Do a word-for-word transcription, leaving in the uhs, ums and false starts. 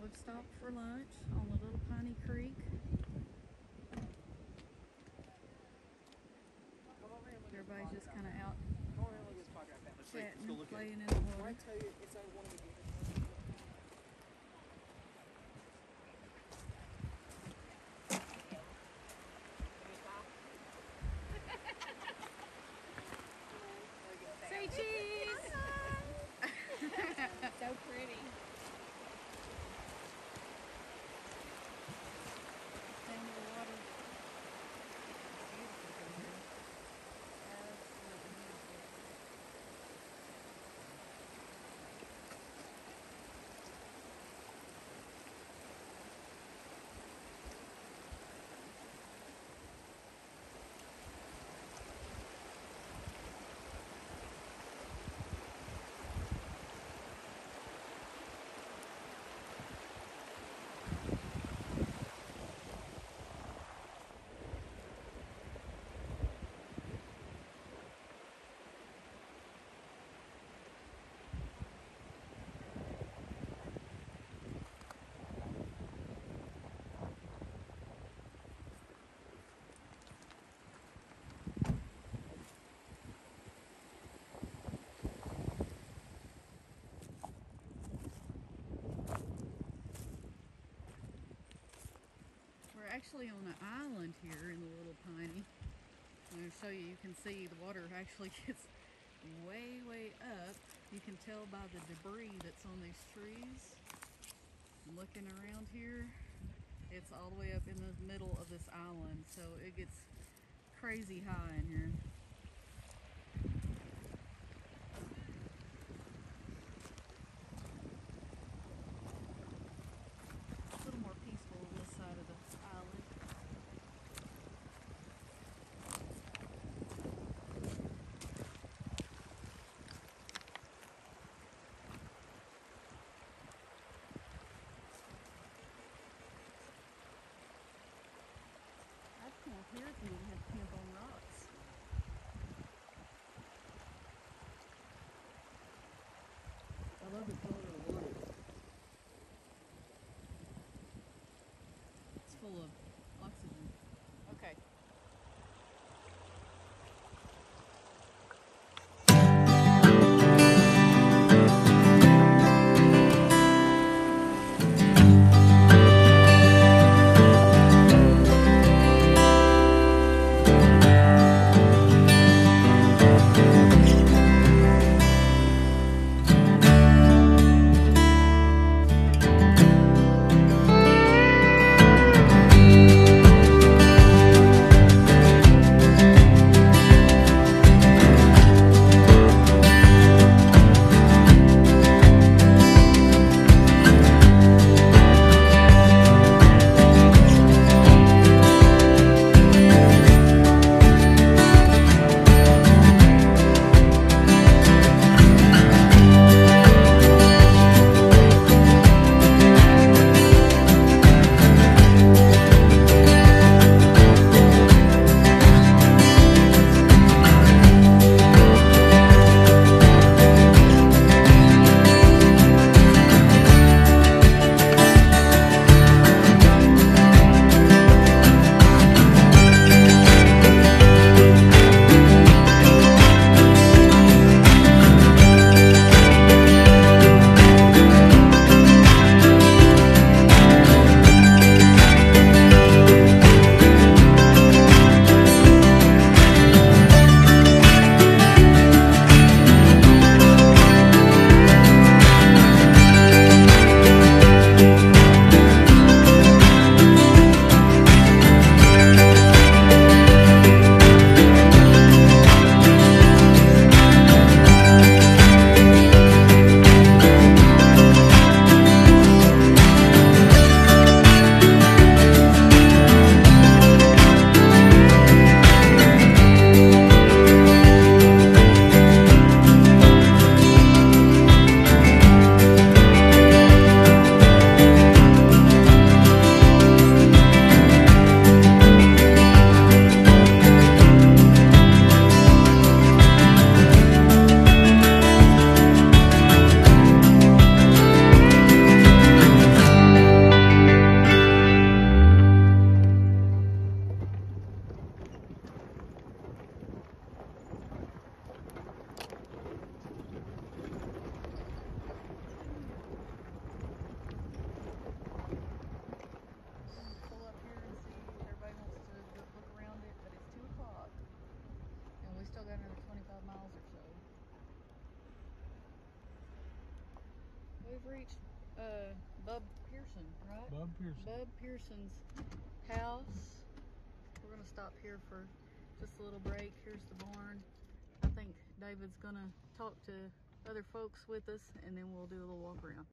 I've stopped for lunch on the Little Piney Creek. Everybody's just kind of out chatting, playing in the water. Say cheese! So pretty. And the water. Beautiful in here. Absolutely beautiful. We're actually on an island here in the Little Piney. I'm going to show you, you can see the water actually gets way, way up. You can tell by the debris that's on these trees. Looking around here, it's all the way up in the middle of this island, so it gets crazy high in here. A little more peaceful on this side of the island. I'd come up here if you didn't have to camp on rocks. we've reached uh, Bub Pearson, right? Bub Pearson. Bub Pearson's house. We're gonna stop here for just a little break. Here's the barn. I think David's gonna talk to other folks with us, and then we'll do a little walk around.